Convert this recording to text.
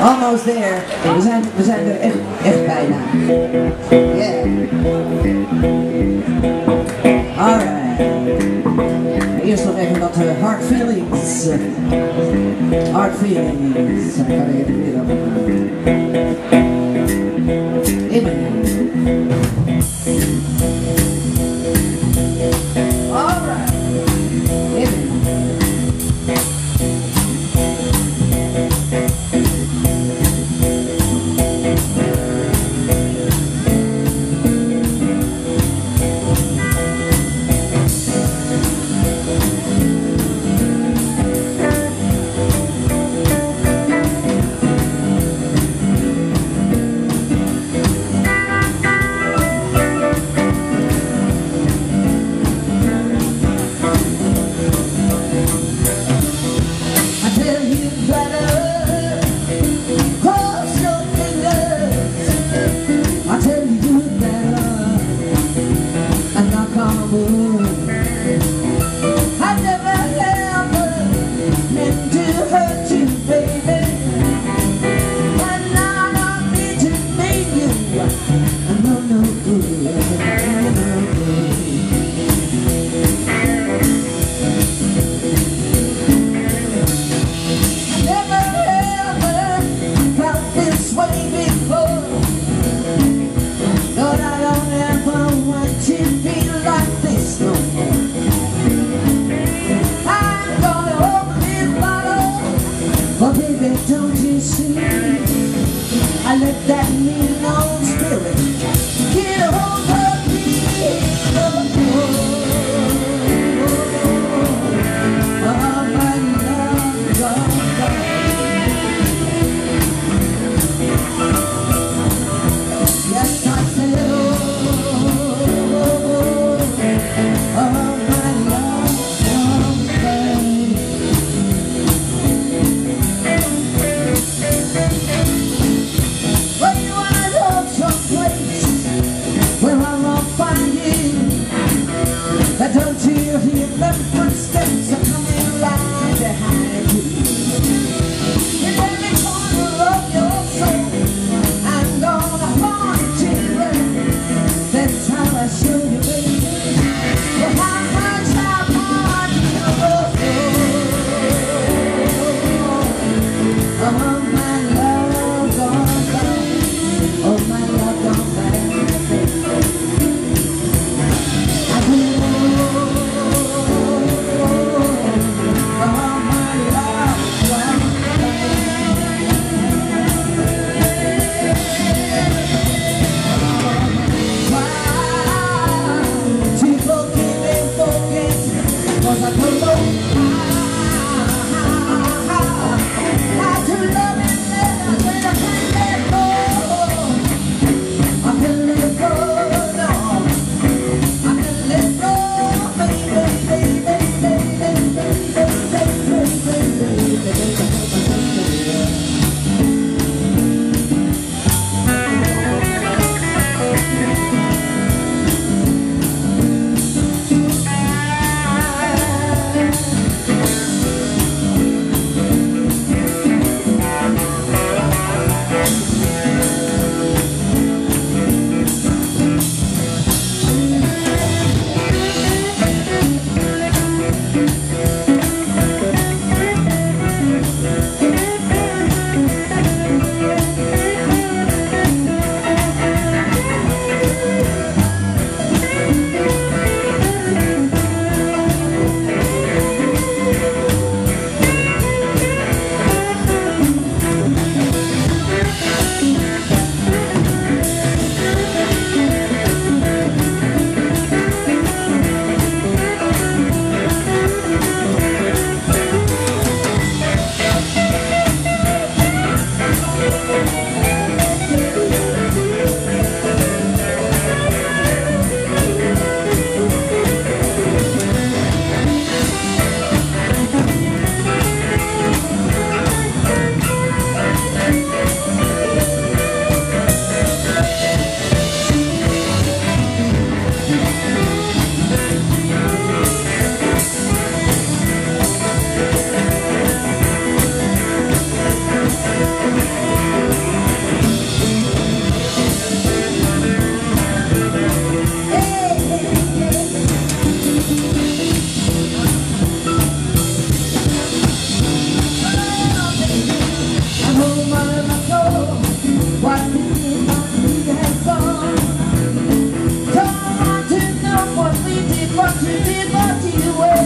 Almost there. We zijn er echt bijna. Yeah. Alright. Eerst nog even wat hard feelings. Hard feelings. Ik ga er even weer op. Alright. Don't you see? I let that mean old spirit get a hold of me. Oh, my love, yes, I said, oh, my love, where month ago, what we did has gone. Don't want to know what we did, what you did, what you were.